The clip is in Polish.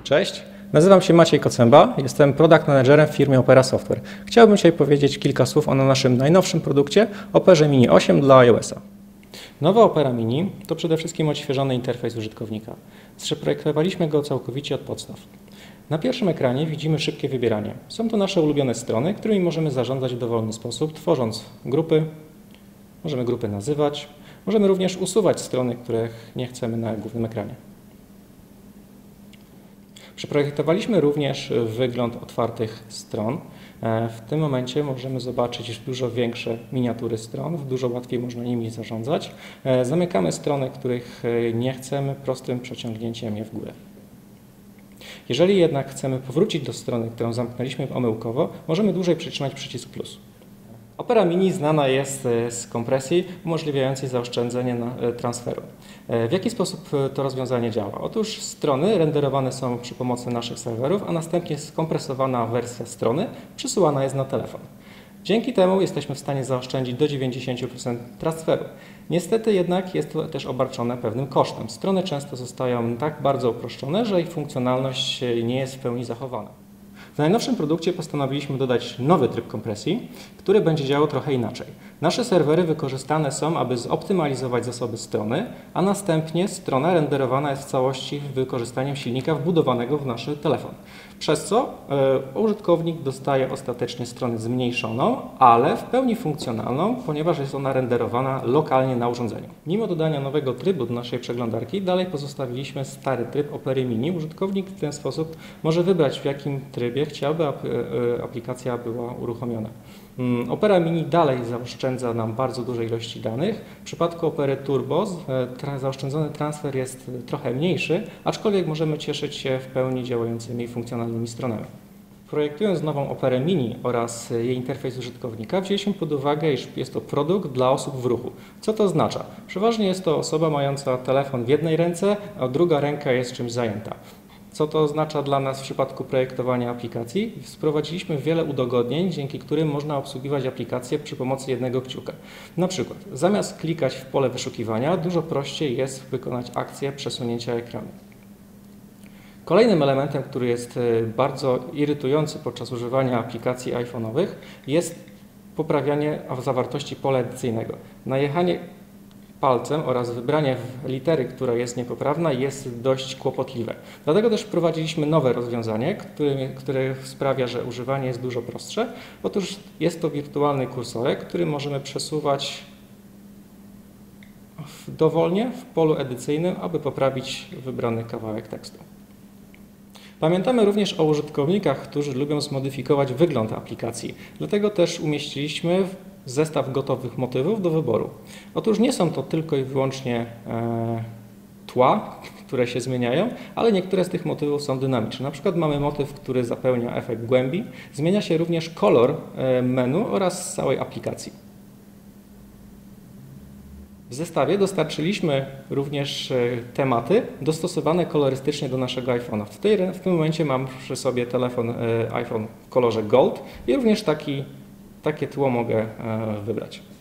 Cześć, nazywam się Maciej Kocemba, jestem Product Managerem w firmie Opera Software. Chciałbym dzisiaj powiedzieć kilka słów o naszym najnowszym produkcie Operze Mini 8 dla iOS-a. Nowa Opera Mini to przede wszystkim odświeżony interfejs użytkownika. Przeprojektowaliśmy go całkowicie od podstaw. Na pierwszym ekranie widzimy szybkie wybieranie. Są to nasze ulubione strony, którymi możemy zarządzać w dowolny sposób, tworząc grupy. Możemy grupy nazywać. Możemy również usuwać strony, których nie chcemy na głównym ekranie. Przeprojektowaliśmy również wygląd otwartych stron. W tym momencie możemy zobaczyć dużo większe miniatury stron, dużo łatwiej można nimi zarządzać. Zamykamy strony, których nie chcemy, prostym przeciągnięciem je w górę. Jeżeli jednak chcemy powrócić do strony, którą zamknęliśmy omyłkowo, możemy dłużej przytrzymać przycisk plus. Opera Mini znana jest z kompresji umożliwiającej zaoszczędzenie transferu. W jaki sposób to rozwiązanie działa? Otóż strony renderowane są przy pomocy naszych serwerów, a następnie skompresowana wersja strony przesyłana jest na telefon. Dzięki temu jesteśmy w stanie zaoszczędzić do 90% transferu. Niestety jednak jest to też obarczone pewnym kosztem. Strony często zostają tak bardzo uproszczone, że ich funkcjonalność nie jest w pełni zachowana. W najnowszym produkcie postanowiliśmy dodać nowy tryb kompresji, który będzie działał trochę inaczej. Nasze serwery wykorzystane są, aby zoptymalizować zasoby strony, a następnie strona renderowana jest w całości z wykorzystaniem silnika wbudowanego w nasz telefon. Przez co użytkownik dostaje ostatecznie stronę zmniejszoną, ale w pełni funkcjonalną, ponieważ jest ona renderowana lokalnie na urządzeniu. Mimo dodania nowego trybu do naszej przeglądarki, dalej pozostawiliśmy stary tryb Opery Mini. Użytkownik w ten sposób może wybrać, w jakim trybie chciałby, aby aplikacja była uruchomiona. Opera Mini dalej zaoszczędza nam bardzo duże ilości danych. W przypadku Opery Turbo zaoszczędzony transfer jest trochę mniejszy, aczkolwiek możemy cieszyć się w pełni działającymi funkcjonalnymi stronami. Projektując nową Operę Mini oraz jej interfejs użytkownika, wzięliśmy pod uwagę, iż jest to produkt dla osób w ruchu. Co to oznacza? Przeważnie jest to osoba mająca telefon w jednej ręce, a druga ręka jest czymś zajęta. Co to oznacza dla nas w przypadku projektowania aplikacji? Wprowadziliśmy wiele udogodnień, dzięki którym można obsługiwać aplikacje przy pomocy jednego kciuka. Na przykład, zamiast klikać w pole wyszukiwania, dużo prościej jest wykonać akcję przesunięcia ekranu. Kolejnym elementem, który jest bardzo irytujący podczas używania aplikacji iPhone'owych, jest poprawianie zawartości pola edycyjnego. Najechanie palcem oraz wybranie litery, która jest niepoprawna, jest dość kłopotliwe. Dlatego też wprowadziliśmy nowe rozwiązanie, które sprawia, że używanie jest dużo prostsze. Otóż jest to wirtualny kursorek, który możemy przesuwać dowolnie w polu edycyjnym, aby poprawić wybrany kawałek tekstu. Pamiętamy również o użytkownikach, którzy lubią zmodyfikować wygląd aplikacji. Dlatego też umieściliśmy zestaw gotowych motywów do wyboru. Otóż nie są to tylko i wyłącznie tła, które się zmieniają, ale niektóre z tych motywów są dynamiczne. Na przykład mamy motyw, który zapełnia efekt głębi. Zmienia się również kolor menu oraz całej aplikacji. W zestawie dostarczyliśmy również tematy dostosowane kolorystycznie do naszego iPhone'a. W tym momencie mam przy sobie telefon iPhone w kolorze Gold i również takie tło mogę wybrać.